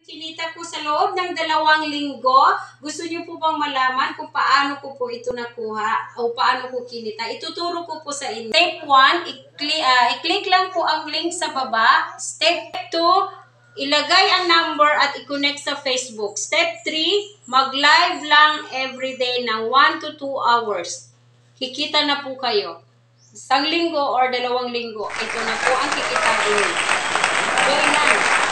Kinita ko sa loob ng 2 linggo. Gusto niyo po bang malaman kung paano ko po ito nakuha o paano ko kinita? Ituturo ko po sa inyo. Step 1, i-click lang po ang link sa baba. Step 2, ilagay ang number at i-connect sa Facebook. Step 3, mag-live lang everyday ng 1 to 2 hours. Kikita na po kayo. 1 linggo or 2 linggo, ito na po ang kikitain niyo. Join lang.